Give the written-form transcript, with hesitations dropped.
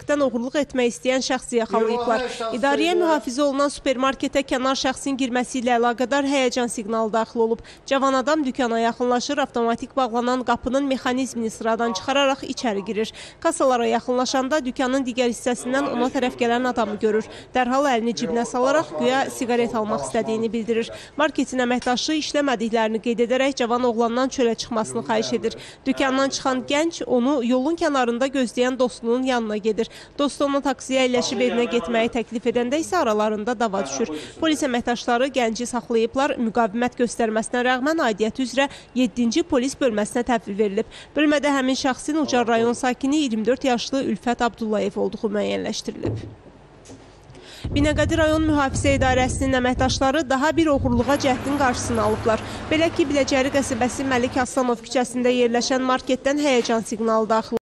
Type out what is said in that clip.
supermarketdən oğurluq etmək istəyən şəxsi yaxalayıblar. İdarəyə mühafizə olunan supermarketə kənar şəxsin girməsi ilə əlaqədar həyəcan siqnalı daxil olub. Cavan adam dükana yaxınlaşır, avtomatik bağlanan qapının mexanizmini sıradan çıxararaq içəri girir. Kasalara yaxınlaşanda dükanın digər hissəsindən ona tərəf gələn adamı görür. Dərhal əlini cibinə salaraq güya siqaret almaq istədiyini bildirir. Marketin əməkdaşı işləmədiklərini qeyd edərək cavan oğlandan çölə çıxmasını xahiş edir. Dükandan çıxan gənc onu yolun kənarında gözləyən dostunun yanına gedir. Dostu onu taksiyə əyləşib evinə getməyi təklif edəndə isə aralarında dava düşür. Polis əməkdaşları gənci saxlayıblar, müqavimət göstərməsinə rəğmən aidiyyəti üzrə 7-ci polis bölməsinə təhvil verilib. Bölmədə həmin şəxsin Ucar rayon sakini 24 yaşlı Ülfət Abdullayev olduğu müəyyənləşdirilib. Binəqədi rayon mühafizə idarəsinin əməkdaşları daha bir oğurluğa cəhdin qarşısını alıblar. Belə ki, Biləcəri qəsəbəsi Məlik Aslanov küçəsində yerləşən marketdən həyəcan siqnalı daxil